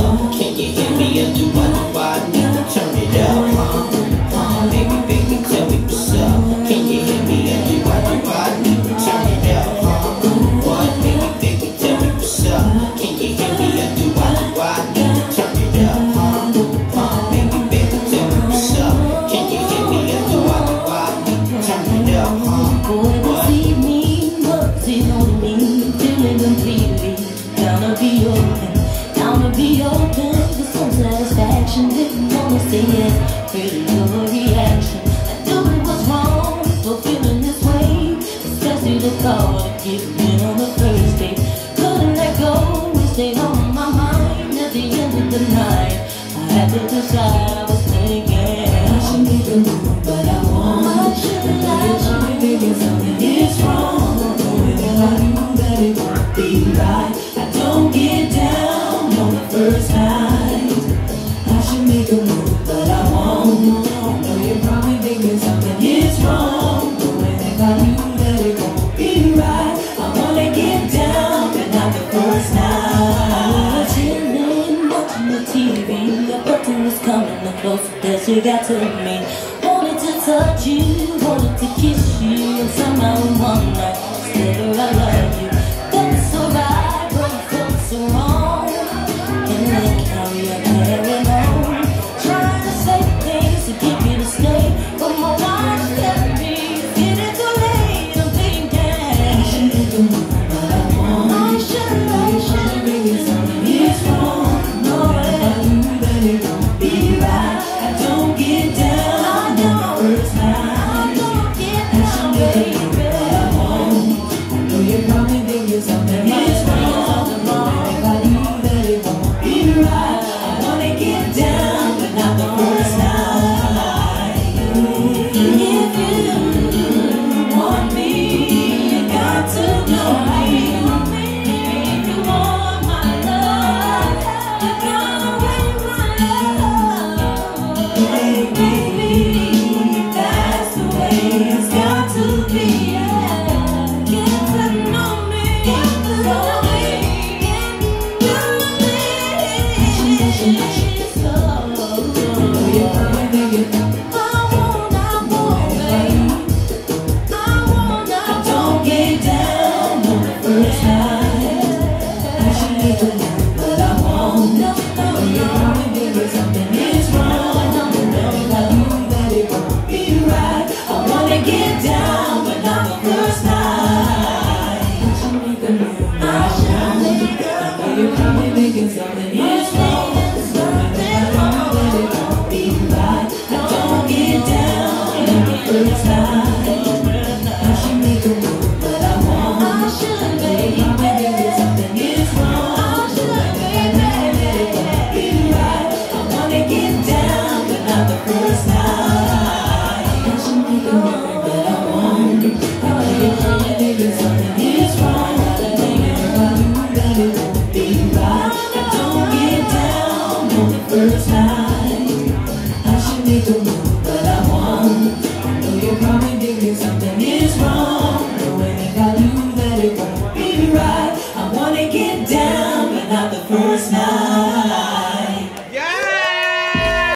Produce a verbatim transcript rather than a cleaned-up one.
up? Can you hear me or do I do I need to turn it up? Huh? Baby, baby, tell me what's up. Can you hear me or do I do I need to turn it up? Huh? What? Baby, baby, tell me what's up. Can you hear me or do I do I need to turn it up? Huh? Huh? Baby, baby, tell me what's up. Can you hear me or do I do I need to turn it up? Huh? Boy, this evening, what's it on me? Feeling completely down to be open, down to be open with some satisfaction. Didn't wanna say yes, pretty good reaction. I knew it was wrong for feeling this way, especially the thought of giving in on the first date. Couldn't let go, it stayed on my mind. At the end of the night, I had to decide. I was thinking I should make a move, but I won't. I shouldn't, I shouldn't, thinking something is wrong. Knowing I knew that it won't be right. I don't get down on the first night. I should make a move, but I won't. I know you're probably thinking something is wrong. Knowing that I knew that it won't be right. I wanna get down, but not the first night. Chilling, watching the T V. A button was coming, the closer that you got to me. Wanted to touch you, wanted to kiss you, and somehow in one night said I love you. That's so right, but it felt so wrong. And then carry on, carry on, trying to say things to get me to stay, but my mind's telling me it's getting too late. I'm thinking I should make a move, but I won't. I should, I should, maybe something is wrong. No, I knew that it won't be right. I don't get down on the first night. I don't get down, baby. You're probably thinking something is wrong. If I knew that it won't be right, I wanna get down, but not the first night. If you want me, you got to know me. If you want my love, you gotta wait my love. Baby, that's the way it's got to be. Get to know me, get to know me.